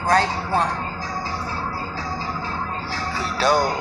right one. Hey dog,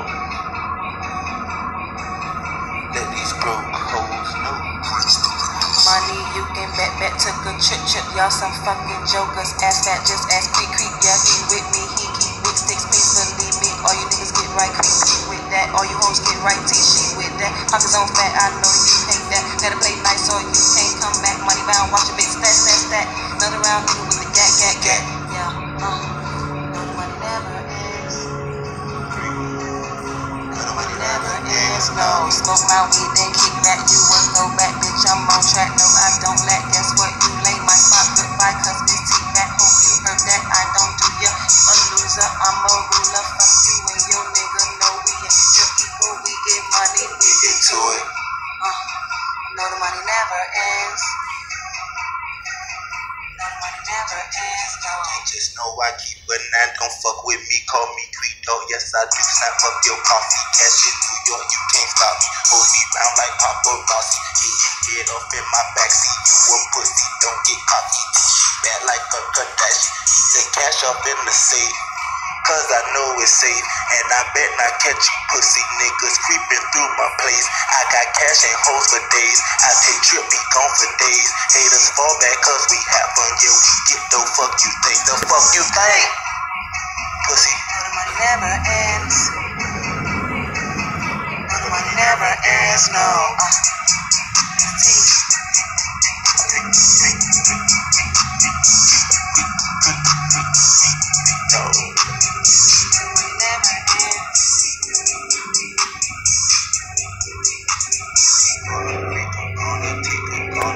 let these broke hoes know. Money you can bet took a trip, y'all some fucking jokers. Ass fat, just ass creep, yeah, he with me, he keep big sticks, please believe me. All you niggas get right, creep with that. All you hoes get right, she with that. Pockets on fat, I know you hate that. Gotta play nice or you can't come back. Money bound, watch your bitch stat. Another round nigga with the gat. Yeah, no, the money never ends. No, the money never ends, no. Smoke my weed, then kick back. You a throwback, bitch, I'm on track. No, I don't lack. Guess what? You lay my spot goodbye, cause Miss T-Back. Hope you heard that. I don't do ya. A loser, I'm a ruler. Fuck you and your nigga. No, we ain't your people. We get money, we get to it. No, the money never ends. No, the money never ends, no. Just know I keep a 9, don't fuck with me, call me Creed Dog. Yes, I do snap up your coffee. Cash in New York, you can't stop me. Hold me round like Papa Rossi. Hitting head off in my backseat. You a pussy, don't get cocky. Bad like a Kardashian. The cash up in the safe, cause I know it's safe. And I bet not catch you pussy niggas creeping through my place. I got cash and hoes for days. I take trip, be gone for days. Haters fall back cause we have fun. Yeah, we get the fuck you think. The fuck you think? Pussy. No, the money never ends. No, the money never ends, no.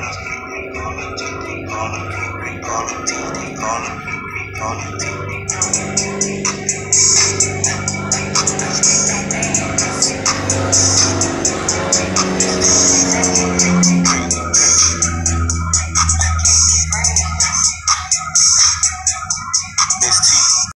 Gonna